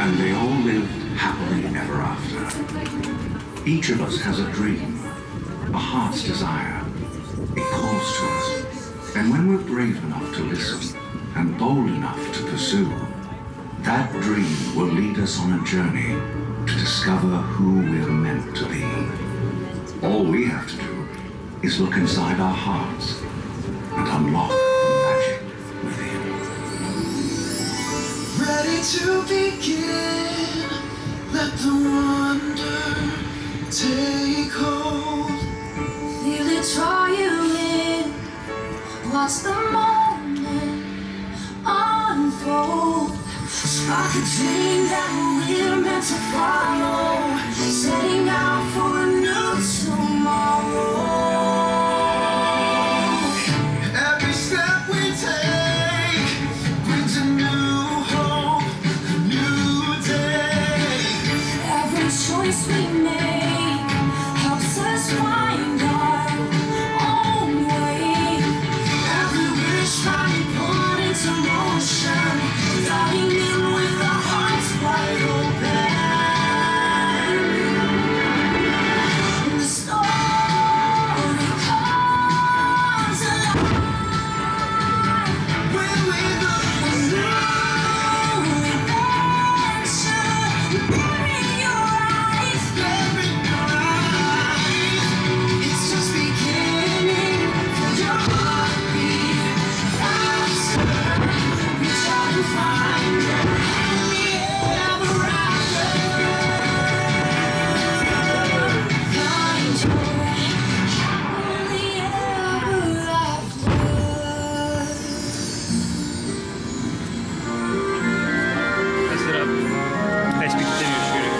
and they all lived happily ever after. Each of us has a dream, a heart's desire. It calls to us, and when we're brave enough to listen and bold enough to pursue, that dream will lead us on a journey to discover who we're meant to be. All we have to do is look inside our hearts and unlock the magic within. Ready to begin, let the wonder take hold. Feel it draw you in, watch the moment unfold. Spark a dream that we're meant to follow, setting out for a new tomorrow. Every step we take brings a new hope, a new day. Every choice we make helps us find our own way. Every wish finally put into motion, diving in with our hearts wide open. The story comes alive When we look a new adventure in your eyes. very bright, It's just beginning. Feel your heartbeat faster. Reach out and find it. Happily ever after. Find joy. Happily ever after. Mess it up. As we continue shooting.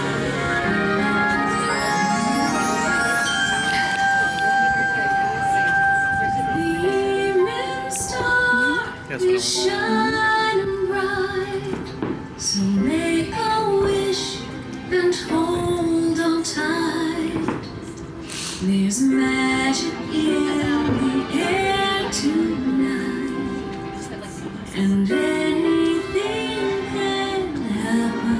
The evening star That's what I is shining bright. So make a wish and hold on tight. There's magic in the air tonight, and anything can happen.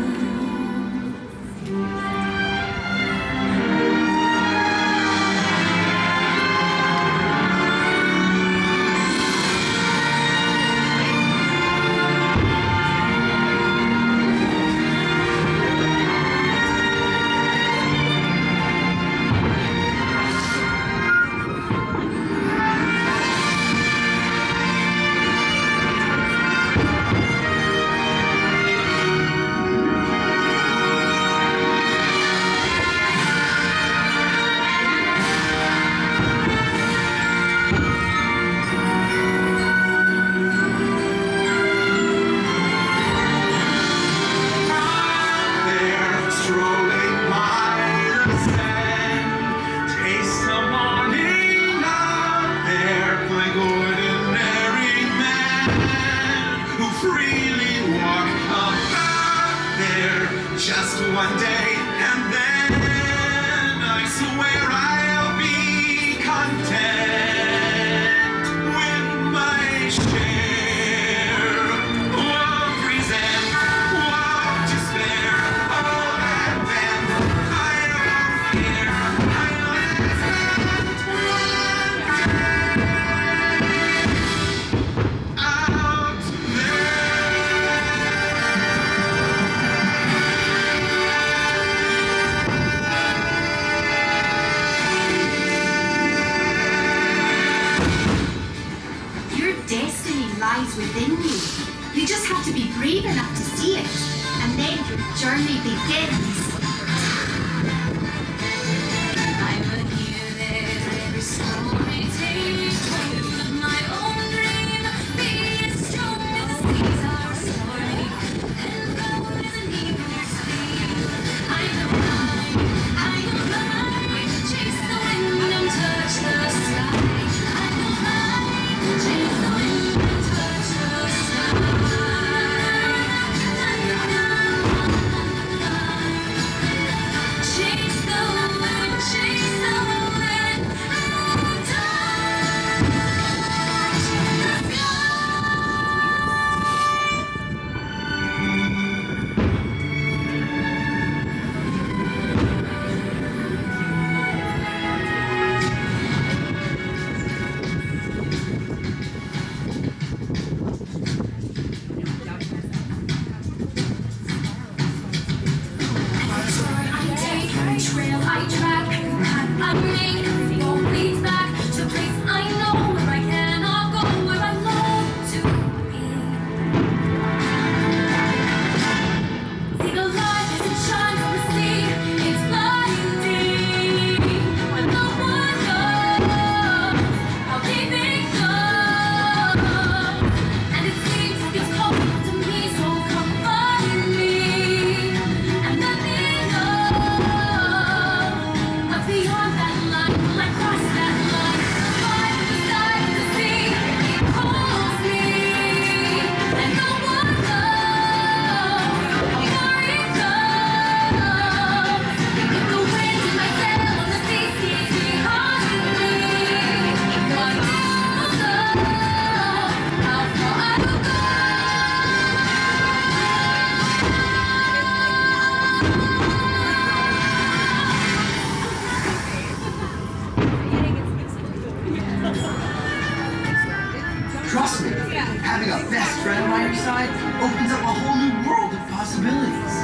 they're strolling by the sand. Taste the morning out there, like ordinary men who freely walk about there. Just one day, and then I swear I'll be content with my share of resent, of despair, all that then I don't fear. I live out Your destiny lies within you. You just have to be brave enough to see it, and then your journey begins. I'm a hero, every story takes hold of my own dream. Be as strong as the seas are stormy, and bold as an eagle's speed. I know fly, chase the wind and touch the sky. I know fly, chase the wind and touch the sky. trail I track, every path I make, every road leads back to the place I know, where I cannot go, where I long to be. See the light as it shines on the sea, it's blinding, but no one knows how deep it goes, and it seems like it's calling to me, so come find me, and let me know what's beyond that line. Will I cross that line? The vibe of the sky and the sea, it calls me, and no one knows how far it goes. If the wind in my sail on the sea keeps behind me, I don't know how far I will go. Trust me, having a best friend by your side opens up a whole new world of possibilities.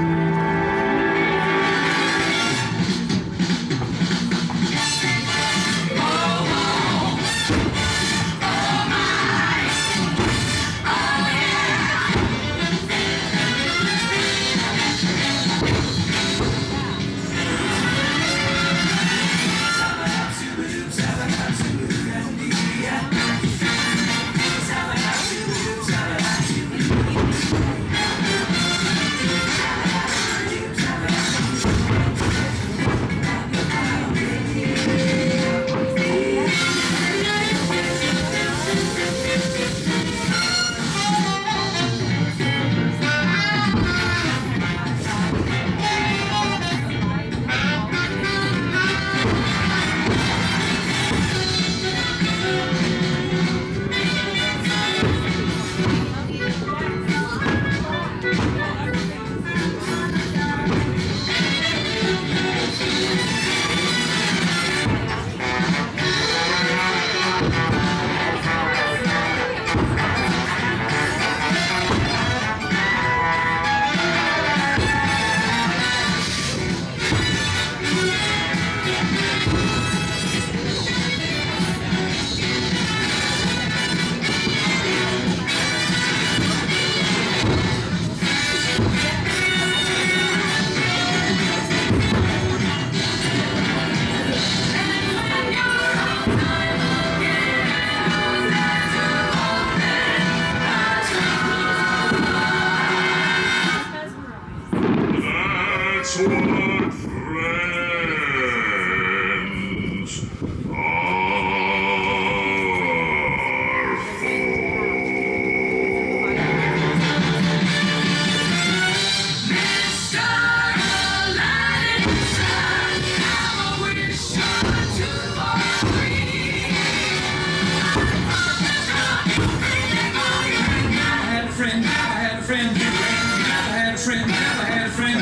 That's what friends are for. Mr. Aladdin, I'm a wish to agree. Never had a friend, never had a friend, never had a friend, never had a friend.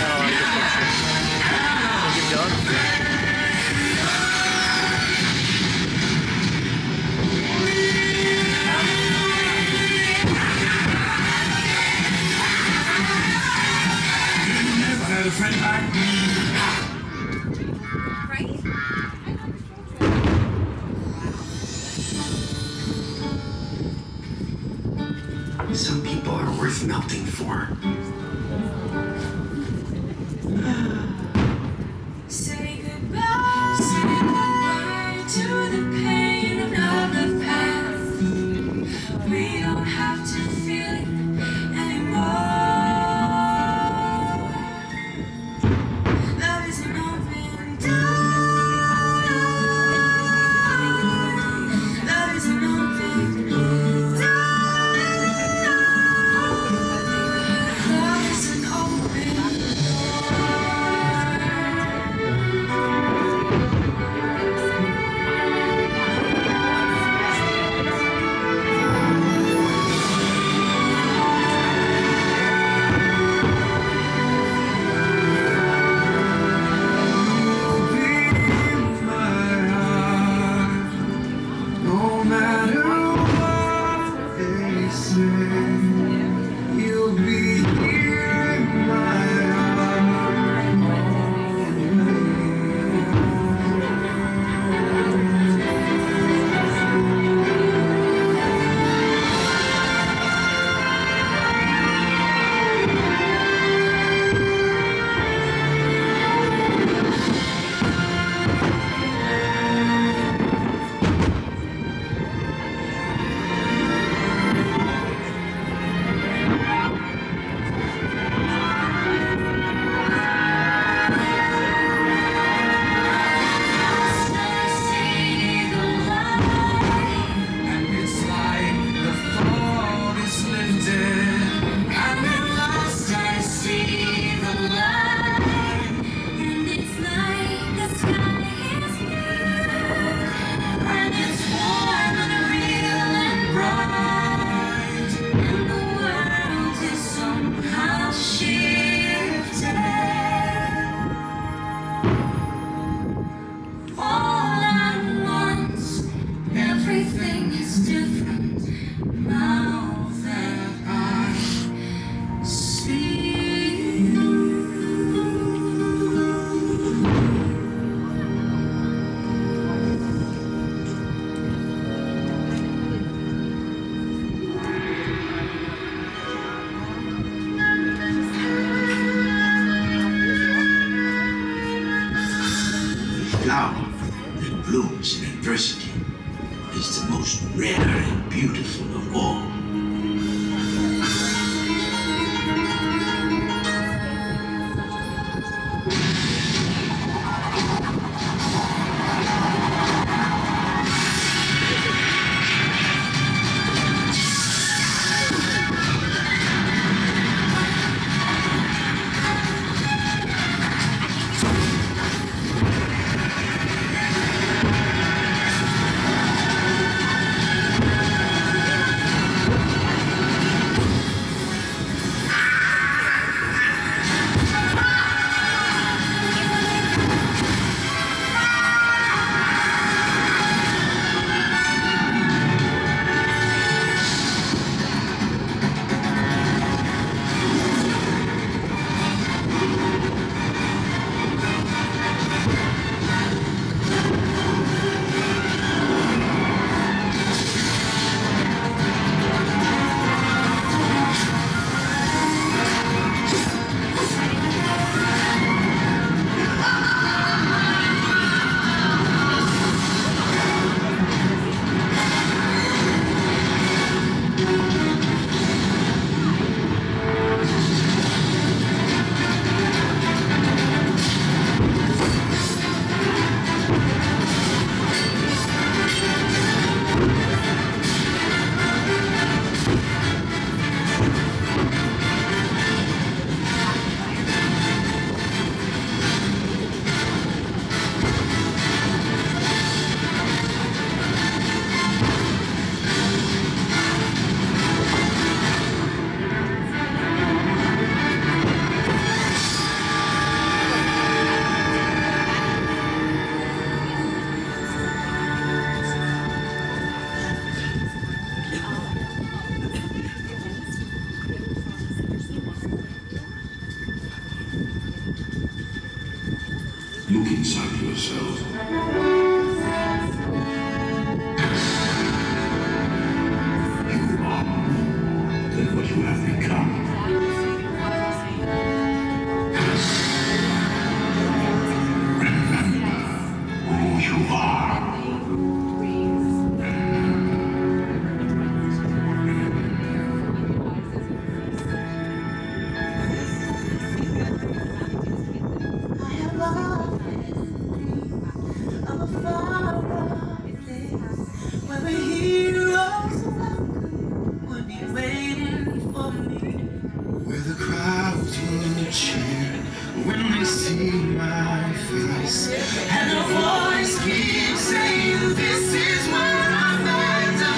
Never had a friend like me. Some people are worth melting for. Say goodbye to the pain of the past. We don't have to feel it anymore. Love is an open door. Love is an open door. Love is an open door. Electricity is the most rare and beautiful of all. Look inside yourself. You are more than what you have become. Remember who you are. Where the crowds will cheer when they see my face, and a voice keeps saying, "This is where I'm meant to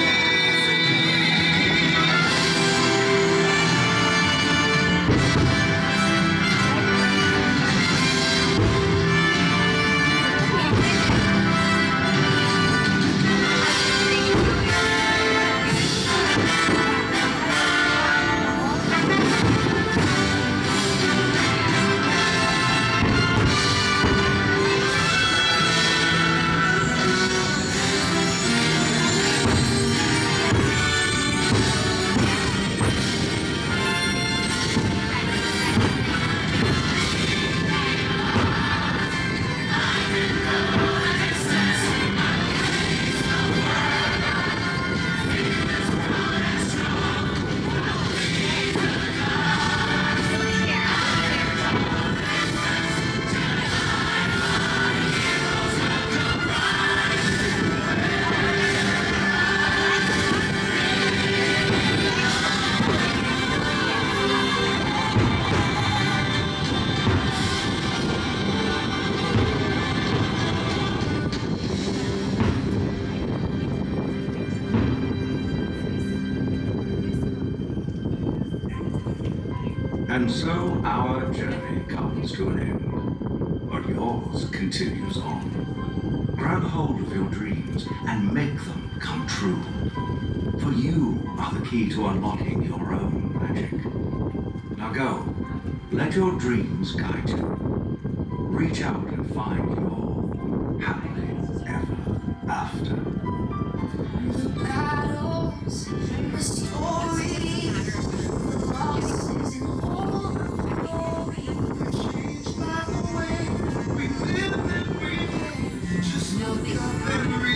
And so our journey comes to an end, but yours continues on. Grab hold of your dreams and make them come true. For you are the key to unlocking your own magic. Now go, let your dreams guide you. Reach out and find your happily ever after. The battles, the stories, the losses and all the glory were changed by the way we live and breathe. Just look up and read.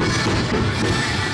Thank you.